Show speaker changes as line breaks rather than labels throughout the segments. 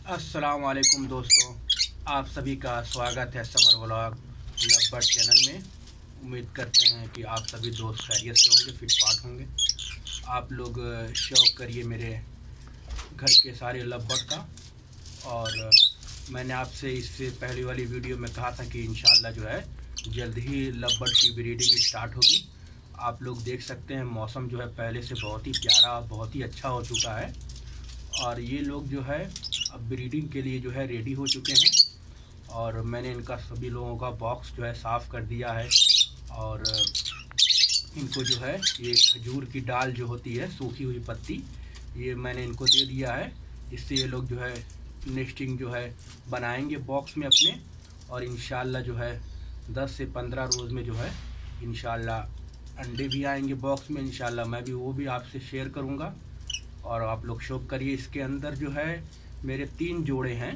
अस्सलाम वालेकुम दोस्तों, आप सभी का स्वागत है समर व्लॉग लव चैनल में। उम्मीद करते हैं कि आप सभी दोस्त खैरियत से होंगे, फिट फाट होंगे। आप लोग शौक़ करिए मेरे घर के सारे लव बर्ड का। और मैंने आपसे इससे पहले वाली वीडियो में कहा था कि इंशाल्लाह जो है जल्द ही लव बर्ड की ब्रीडिंग स्टार्ट होगी। आप लोग देख सकते हैं मौसम जो है पहले से बहुत ही प्यारा, बहुत ही अच्छा हो चुका है। और ये लोग जो है अब ब्रीडिंग के लिए जो है रेडी हो चुके हैं। और मैंने इनका सभी लोगों का बॉक्स जो है साफ़ कर दिया है। और इनको जो है ये खजूर की डाल जो होती है, सूखी हुई पत्ती, ये मैंने इनको दे दिया है। इससे ये लोग जो है नेस्टिंग जो है बनाएंगे बॉक्स में अपने। और इंशाल्लाह जो है 10 से 15 रोज़ में जो है इंशाल्लाह अंडे भी आएंगे बॉक्स में। इंशाल्लाह मैं भी वो भी आपसे शेयर करूँगा। और आप लोग शौक़ करिए। इसके अंदर जो है मेरे 3 जोड़े हैं,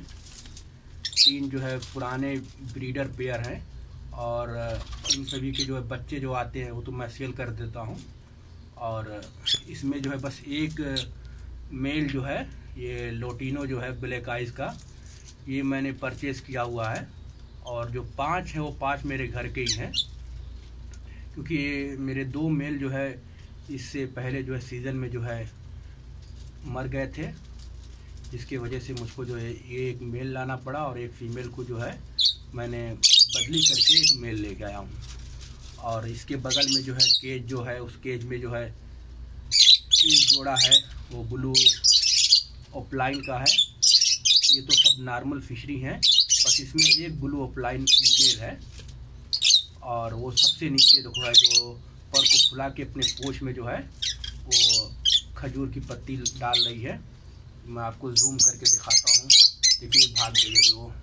3 जो है पुराने ब्रीडर पेयर हैं। और इन सभी के जो है बच्चे जो आते हैं वो तो मैं सेल कर देता हूँ। और इसमें जो है बस एक मेल जो है ये लोटिनो जो है ब्लैक आइज़ का, ये मैंने परचेज़ किया हुआ है। और जो 5 हैं वो 5 मेरे घर के ही हैं, क्योंकि ये मेरे 2 मेल जो है इससे पहले जो है सीज़न में जो है मर गए थे, जिसकी वजह से मुझको जो है ये एक मेल लाना पड़ा। और एक फ़ीमेल को जो है मैंने बदली करके एक मेल ले गया हूँ। और इसके बगल में जो है केज जो है, उस केज में जो है एक जोड़ा है वो ब्लू ओपलाइन का है। ये तो सब नॉर्मल फिशरी हैं, बस इसमें एक ब्लू ओपलाइन फीमेल है। और वो सबसे नीचे देखो है जो पर को फुला के अपने पोछ में जो है वो खजूर की पत्ती डाल रही है। मैं आपको जूम करके दिखाता हूँ। देखिए भाग गई अभी वो।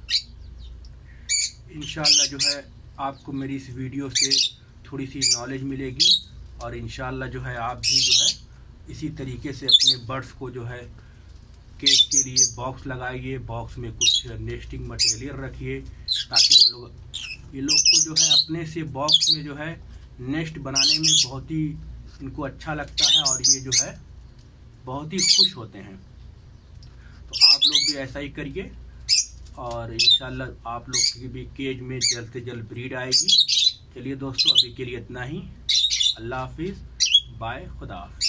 इंशाल्लाह जो है आपको मेरी इस वीडियो से थोड़ी सी नॉलेज मिलेगी। और इंशाल्लाह जो है आप भी जो है इसी तरीके से अपने बर्ड्स को जो है केज के लिए बॉक्स लगाइए, बॉक्स में कुछ नेस्टिंग मटेरियल रखिए, ताकि ये लोग को जो है अपने से बॉक्स में जो है नेस्ट बनाने में बहुत ही इनको अच्छा लगता है। और ये जो है बहुत ही खुश होते हैं। तो आप लोग भी ऐसा ही करिए। और इंशाल्लाह आप लोग की भी केज में जल्द से जल्द ब्रीड आएगी। चलिए दोस्तों, अभी के लिए इतना ही। अल्लाह हाफिज़, बाय, खुदा हाफिज़।